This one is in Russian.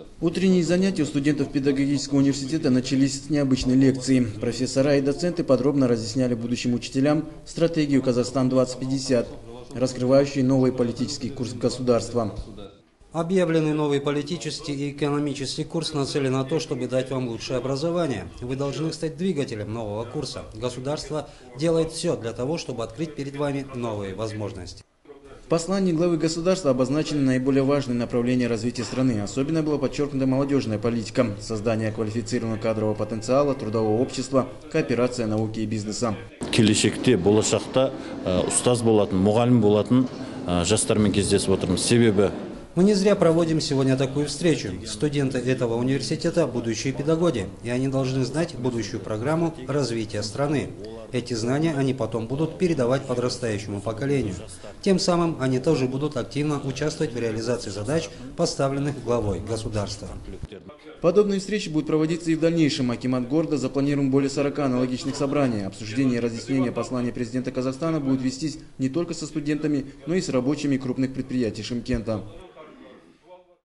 Утренние занятия у студентов педагогического университета начались с необычной лекции. Профессора и доценты подробно разъясняли будущим учителям стратегию «Казахстан-2050», раскрывающую новый политический курс государства. Объявленный новый политический и экономический курс нацелен на то, чтобы дать вам лучшее образование. Вы должны стать двигателем нового курса. Государство делает все для того, чтобы открыть перед вами новые возможности. В послании главы государства обозначены наиболее важные направления развития страны. Особенно была подчеркнута молодежная политика, создание квалифицированного кадрового потенциала, трудового общества, кооперация науки и бизнеса. Келешекте, болашақта устаз болатын, мұғалім болатын жастармен кездесіп отырмыз. Себебі Мы не зря проводим сегодня такую встречу. Студенты этого университета – будущие педагоги, и они должны знать будущую программу развития страны. Эти знания они потом будут передавать подрастающему поколению. Тем самым они тоже будут активно участвовать в реализации задач, поставленных главой государства. Подобные встречи будут проводиться и в дальнейшем. Акимат города запланирован более 40 аналогичных собраний. Обсуждение и разъяснение послания президента Казахстана будет вестись не только со студентами, но и с рабочими крупных предприятий Шымкента.